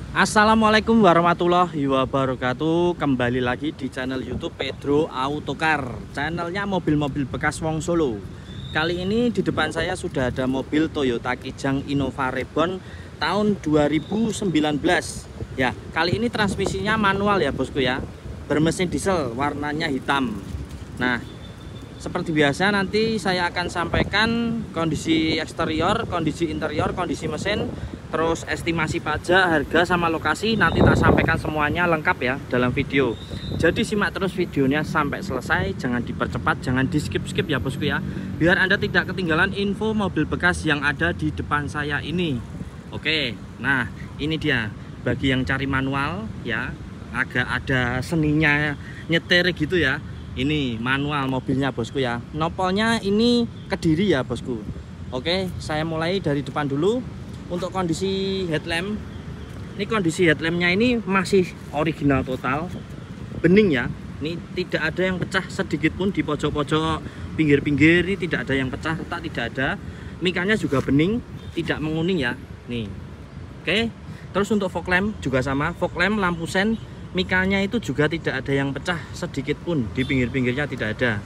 Assalamualaikum warahmatullahi wabarakatuh. Kembali lagi di channel YouTube Pedro Autocar, channelnya mobil-mobil bekas Wong Solo. Kali ini di depan saya sudah ada mobil Toyota Kijang Innova Reborn tahun 2019. Ya, kali ini transmisinya manual ya bosku ya, bermesin diesel, warnanya hitam. Nah, seperti biasa nanti saya akan sampaikan kondisi eksterior, kondisi interior, kondisi mesin, terus estimasi pajak, harga, sama lokasi. Nanti tak sampaikan semuanya lengkap ya dalam video. Jadi simak terus videonya sampai selesai, jangan dipercepat, jangan di skip-skip ya bosku ya, biar Anda tidak ketinggalan info mobil bekas yang ada di depan saya ini. Oke, nah ini dia bagi yang cari manual ya, agak ada seninya nyetir gitu ya. Ini manual mobilnya bosku ya, nopolnya ini Kediri ya bosku. Oke, saya mulai dari depan dulu. Untuk kondisi headlamp, ini kondisi headlampnya ini masih original total, bening ya. Ini tidak ada yang pecah sedikit pun di pojok-pojok, pinggir-pinggir ini tidak ada yang pecah, retak tidak ada. Mikanya juga bening, tidak menguning ya. Nih, oke. Terus untuk fog lamp juga sama, fog lamp, lampu sen, mikanya itu juga tidak ada yang pecah sedikit pun, di pinggir-pinggirnya tidak ada.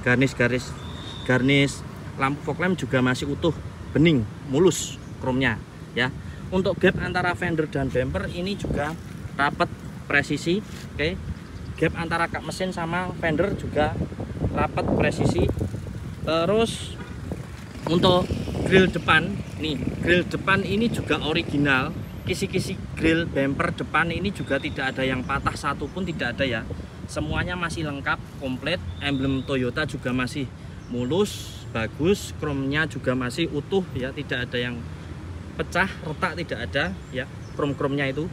Garnish lampu fog lamp juga masih utuh, bening, mulus kromnya ya. Untuk gap antara fender dan bumper ini juga rapat, presisi. Oke, gap antara kap mesin sama fender juga rapat, presisi. Terus untuk grill depan nih, grill depan ini juga original. Kisi-kisi grill bumper depan ini juga tidak ada yang patah satupun, tidak ada ya. Semuanya masih lengkap, komplit. Emblem Toyota juga masih mulus, bagus. Kromnya juga masih utuh ya, tidak ada yang pecah, retak tidak ada ya, krom-kromnya itu.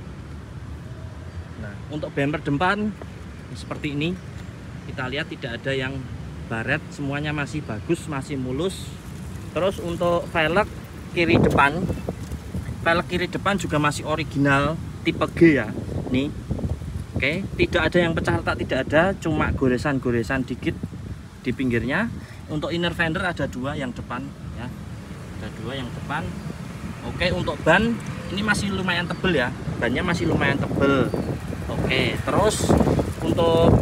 Nah, untuk bumper depan seperti ini, kita lihat tidak ada yang baret, semuanya masih bagus, masih mulus. Terus untuk velg kiri depan, velg kiri depan juga masih original tipe G ya. Nih, oke, tidak ada yang pecah, retak tidak ada, cuma goresan-goresan dikit di pinggirnya. Untuk inner fender ada dua yang depan ya, ada dua yang depan. Oke, untuk ban ini masih lumayan tebel ya, bannya masih lumayan tebel. Oke, terus untuk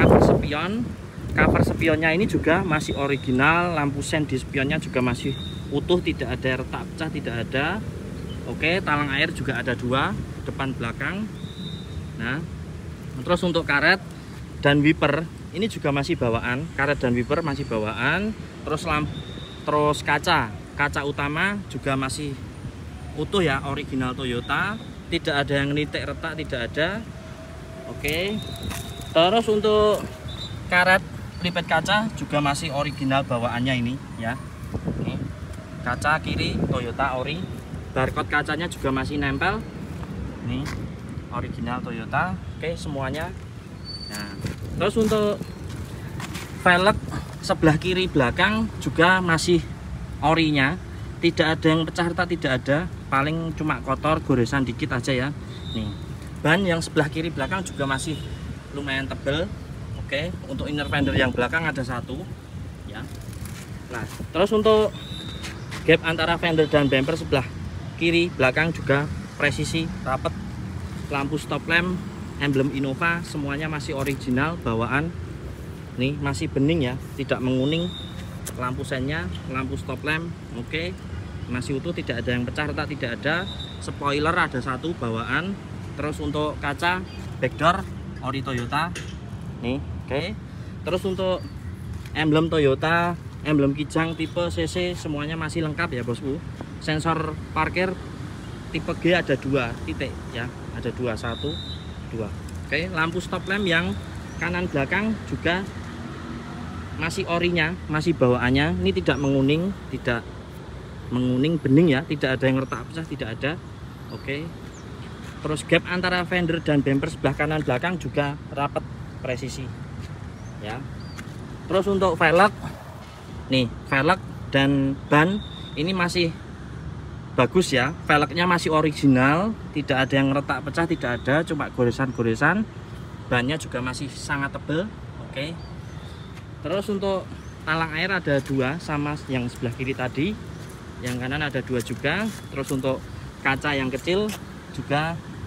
cover spionnya ini juga masih original, lampu sen di spionnya juga masih utuh, tidak ada retak pecah, tidak ada. Oke, talang air juga ada dua, depan belakang. Nah, terus untuk karet dan wiper ini juga masih bawaan, karet dan wiper masih bawaan. Terus kaca utama juga masih utuh ya, original Toyota, tidak ada yang nitik, retak tidak ada. Oke, terus untuk karet pelipet kaca juga masih original bawaannya ini ya. Ini kaca kiri Toyota ori, barcode kacanya juga masih nempel. Ini original Toyota. Oke, semuanya. Nah, terus untuk velg sebelah kiri belakang juga masih orinya, tidak ada yang pecah, retak tidak ada, paling cuma kotor, goresan dikit aja ya. Nih, ban yang sebelah kiri belakang juga masih lumayan tebel. Oke, untuk inner fender yang belakang ada satu ya. Nah, terus untuk gap antara fender dan bumper sebelah kiri belakang juga presisi, rapat. Lampu stop lamp emblem Innova semuanya masih original bawaan. Nih, masih bening ya, tidak menguning. Lampu sennya, lampu stop lamp oke, masih utuh, tidak ada yang pecah, retak tidak ada. Spoiler ada satu bawaan. Terus untuk kaca backdoor ori Toyota nih, oke. Terus untuk emblem Toyota, emblem Kijang tipe CC semuanya masih lengkap ya bosku. Sensor parkir tipe G ada dua titik ya, ada dua, satu, dua. Oke, lampu stop lamp yang kanan belakang juga masih orinya, masih bawaannya. Ini tidak menguning, bening ya, tidak ada yang retak pecah, tidak ada. Oke, terus gap antara fender dan bumper sebelah kanan belakang juga rapat, presisi ya. Terus untuk velg nih, velg dan ban ini masih bagus ya, velgnya masih original, tidak ada yang retak pecah, tidak ada, cuma goresan-goresan. Bannya juga masih sangat tebel. Oke, terus untuk talang air ada dua sama yang sebelah kiri tadi, yang kanan ada dua juga. Terus untuk kaca yang kecil juga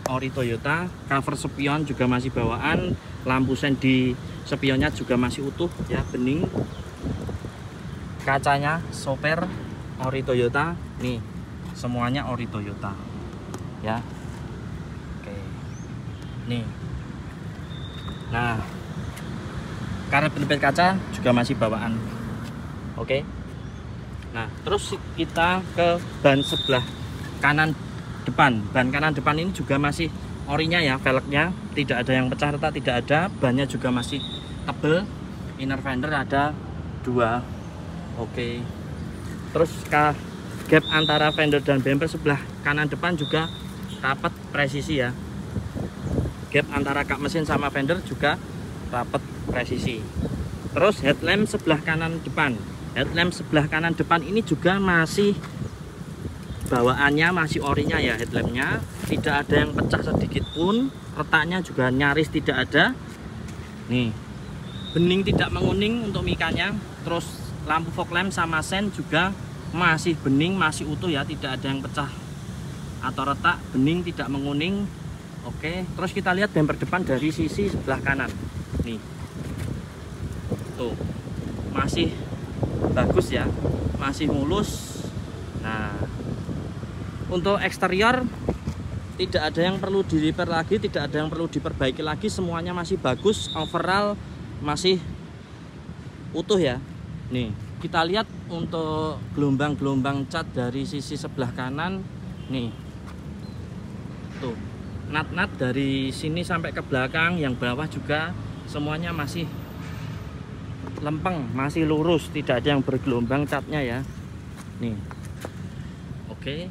ori Toyota. Cover spion juga masih bawaan, lampu sen di spionnya juga masih utuh ya, bening. Kacanya soper ori Toyota nih, semuanya ori Toyota ya. Oke nih, nah karet penepis kaca juga masih bawaan. Oke, nah terus kita ke ban sebelah kanan depan. Ban kanan depan ini juga masih orinya ya, velgnya tidak ada yang pecah retak, tidak ada. Bannya juga masih tebel, inner fender ada 2. Oke, terus gap antara fender dan bumper sebelah kanan depan juga rapat presisi ya. Gap antara kap mesin sama fender juga rapat presisi. Terus headlamp sebelah kanan depan, headlamp sebelah kanan depan ini juga masih bawaannya, masih orinya ya. Headlampnya tidak ada yang pecah sedikit pun, retaknya juga nyaris tidak ada. Nih, bening tidak menguning untuk mikanya. Terus lampu fog lamp sama sen juga masih bening, masih utuh ya, tidak ada yang pecah atau retak, bening tidak menguning. Oke, terus kita lihat bumper depan dari sisi sebelah kanan. Nih, tuh masih bagus ya, masih mulus. Nah, untuk eksterior tidak ada yang perlu di repair lagi, tidak ada yang perlu diperbaiki lagi, semuanya masih bagus. Overall masih utuh ya. Nih, kita lihat untuk gelombang-gelombang cat dari sisi sebelah kanan. Nih, tuh nat-nat dari sini sampai ke belakang, yang bawah juga semuanya masih lempeng, masih lurus, tidak ada yang bergelombang catnya ya. Nih, oke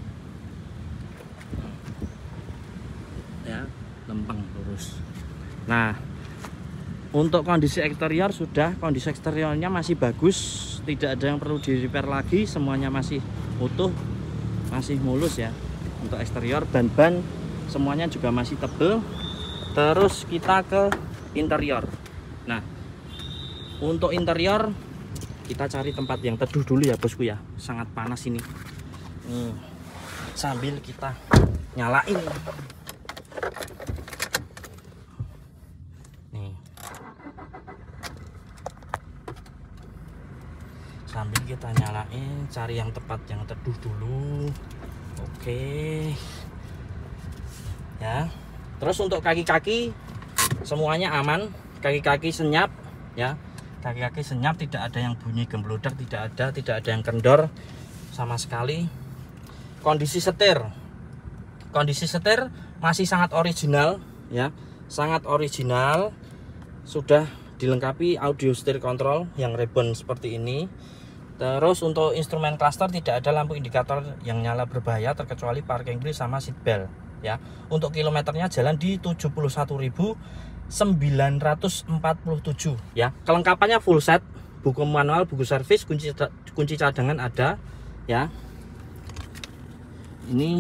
ya, lempeng lurus. Nah, untuk kondisi eksterior sudah, kondisi eksteriornya masih bagus, tidak ada yang perlu di repair lagi, semuanya masih utuh, masih mulus ya. Untuk eksterior, ban-ban semuanya juga masih tebel. Terus kita ke interior. Nah, untuk interior kita cari tempat yang teduh dulu ya bosku ya, sangat panas ini. Sambil kita nyalain. Sambil kita nyalain, cari yang tepat yang teduh dulu. Oke ya. Terus untuk kaki-kaki semuanya aman, kaki-kaki senyap ya, kaki-kaki senyap, tidak ada yang bunyi gemblodak, tidak ada yang kendor sama sekali. Kondisi setir masih sangat original ya, sangat original. Sudah dilengkapi audio steer control yang ribbon seperti ini. Terus untuk instrumen cluster tidak ada lampu indikator yang nyala berbahaya terkecuali parking brake sama seat belt ya. Untuk kilometernya jalan di 71.947 ya. Kelengkapannya full set, buku manual, buku servis, kunci cadangan ada ya. Ini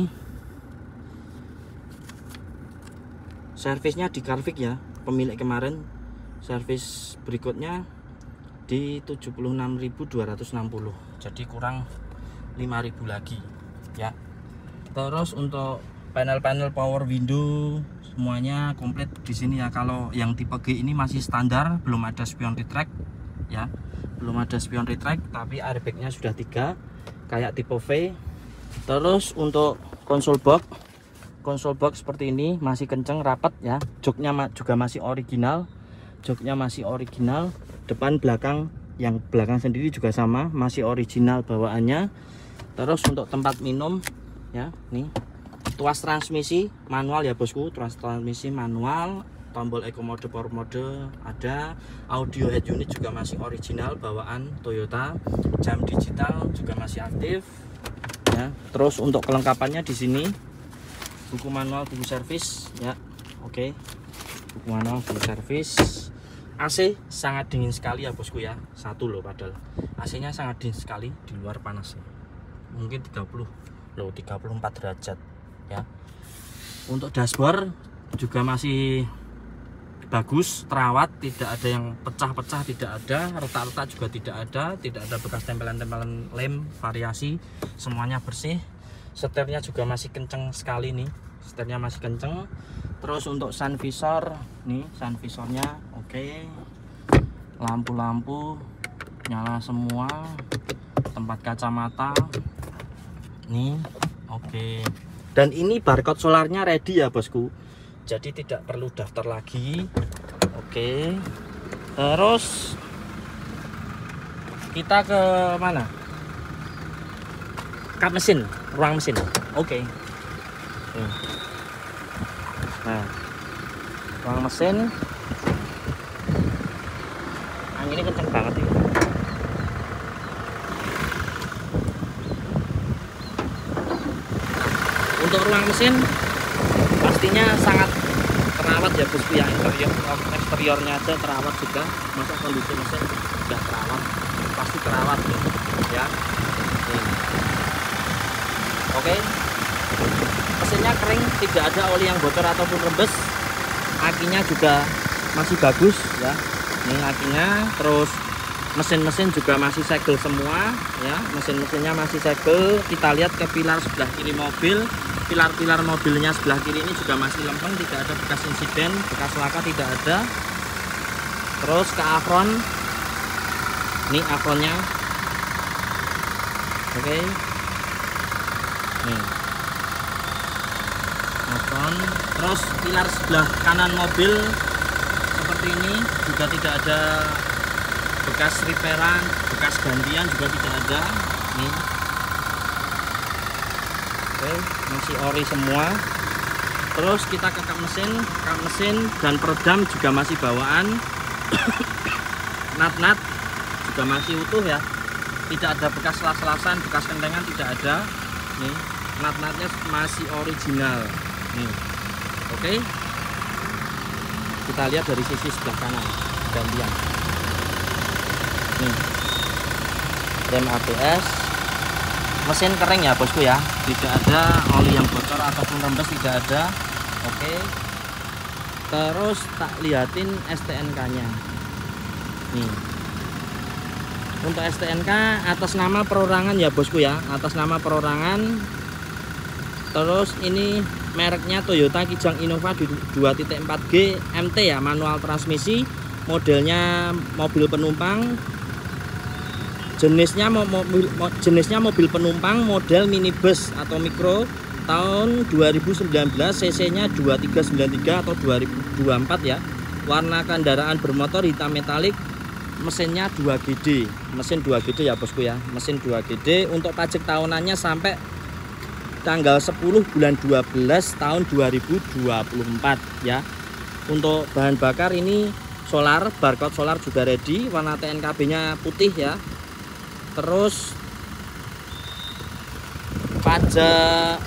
servisnya di Carvik ya, pemilik kemarin. Servis berikutnya di 76.260, jadi kurang 5.000 lagi ya. Terus untuk panel-panel power window semuanya komplit di sini ya. Kalau yang tipe G ini masih standar, belum ada spion retract ya, belum ada spion retract, tapi airbagnya sudah 3 kayak tipe V. Terus untuk konsol box seperti ini masih kenceng, rapat ya. Joknya juga masih original, depan belakang, yang belakang sendiri juga sama, masih original bawaannya. Terus untuk tempat minum ya, nih tuas transmisi manual ya bosku, tuas transmisi manual, tombol eco mode, power mode ada, audio head unit juga masih original bawaan Toyota, jam digital juga masih aktif ya. Terus untuk kelengkapannya di sini buku manual, buku servis ya. Oke, buku manual, buku servis. AC sangat dingin sekali ya bosku ya, satu loh, padahal AC nya sangat dingin sekali, di luar panas mungkin 34 derajat ya. Untuk dashboard juga masih bagus, terawat, tidak ada yang pecah-pecah, tidak ada retak-retak juga, tidak ada bekas tempelan-tempelan lem variasi, semuanya bersih. Setirnya juga masih kenceng sekali nih, setirnya masih kenceng. Terus untuk sun visor, nih sun visornya oke. Lampu-lampu nyala semua. Tempat kacamata nih oke. Dan ini barcode solarnya ready ya bosku, jadi tidak perlu daftar lagi. Oke. Terus kita ke mana? Kap mesin, ruang mesin. Oke. Nah, ruang mesin. Anginnya kenceng banget ya. Untuk ruang mesin pastinya sangat terawat ya bosku ya. Eksteriornya aja terawat juga. Masa kondisi mesin sudah terawat, pasti terawat ya. Oke. Mesinnya kering, tidak ada oli yang bocor ataupun rembes. Akinya juga masih bagus ya. Ini akinya. Terus mesin-mesin juga masih segel semua ya. Mesin-mesinnya masih segel. Kita lihat ke pilar sebelah kiri mobil. Pilar-pilar mobilnya sebelah kiri ini juga masih lempeng, tidak ada bekas insiden, bekas laka tidak ada. Terus ke afron. Ini afronnya. Oke. Nih. Afron. Terus pilar sebelah kanan mobil seperti ini juga tidak ada bekas repairan, bekas gantian juga tidak ada. Nih. Oke, masih ori semua. Terus kita ke kap mesin dan peredam juga masih bawaan. Nat-nat juga masih utuh ya, tidak ada bekas las-lasan, bekas kentengan tidak ada. Nih, nat-natnya masih original. Nih, oke. Kita lihat dari sisi sebelah kanan gantian. Nih, rem ABS. Mesin kering ya bosku ya, tidak ada oli yang bocor ataupun rembes, tidak ada. Oke. Terus tak liatin STNK nya nih. Untuk STNK atas nama perorangan ya bosku ya, atas nama perorangan. Terus ini mereknya Toyota Kijang Innova 2.4G MT ya, manual transmisi. Modelnya mobil penumpang. Jenisnya mobil penumpang model minibus atau mikro tahun 2019, cc-nya 2393 atau 2024 ya. Warna kendaraan bermotor hitam metalik, mesinnya 2GD, mesin 2GD ya bosku ya, mesin 2GD. Untuk pajak tahunannya sampai tanggal 10 bulan 12 tahun 2024 ya. Untuk bahan bakar ini solar, barcode solar juga ready, warna TNKB-nya putih ya. Terus pajak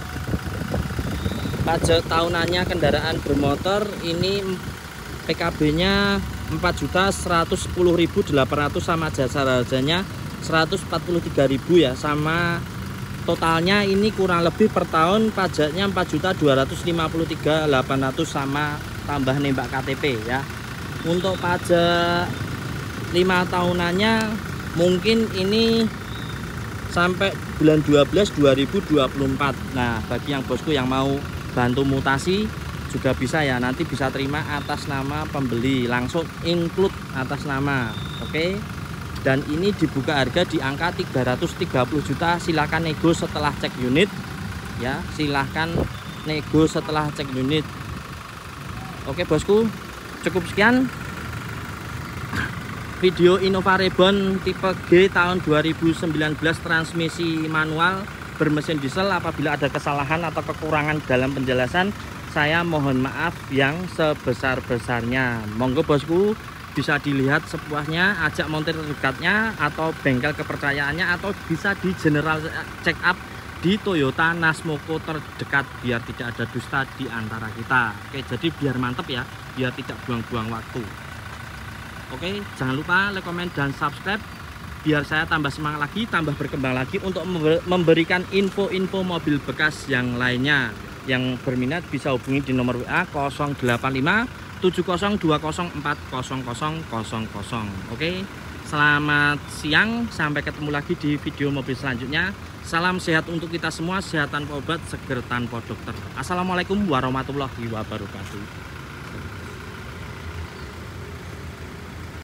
tahunannya kendaraan bermotor ini PKB-nya 4.110.800 sama jasa harganya 143.000 ya, sama totalnya ini kurang lebih per tahun pajaknya 4.253.800 sama tambah nembak KTP ya. Untuk pajak 5 tahunannya mungkin ini sampai bulan 12 2024. Nah, bagi yang bosku yang mau bantu mutasi juga bisa ya, nanti bisa terima atas nama pembeli, langsung include atas nama. Oke. Dan ini dibuka harga di angka 330 juta. Silahkan nego setelah cek unit ya, silahkan nego setelah cek unit. Oke bosku, cukup sekian video Innova Reborn tipe G tahun 2019 transmisi manual bermesin diesel. Apabila ada kesalahan atau kekurangan dalam penjelasan, saya mohon maaf yang sebesar-besarnya. Monggo bosku, bisa dilihat sepuasnya, ajak montir terdekatnya atau bengkel kepercayaannya, atau bisa di general check up di Toyota Nasmoko terdekat, biar tidak ada dusta di antara kita. Oke, jadi biar mantep ya, biar tidak buang-buang waktu. Oke, jangan lupa like, comment, dan subscribe biar saya tambah semangat lagi, tambah berkembang lagi untuk memberikan info-info mobil bekas yang lainnya. Yang berminat bisa hubungi di nomor WA 085 7020 40000. Oke, selamat siang, sampai ketemu lagi di video mobil selanjutnya. Salam sehat untuk kita semua, sehat tanpa obat, seger tanpa dokter. Assalamualaikum warahmatullahi wabarakatuh.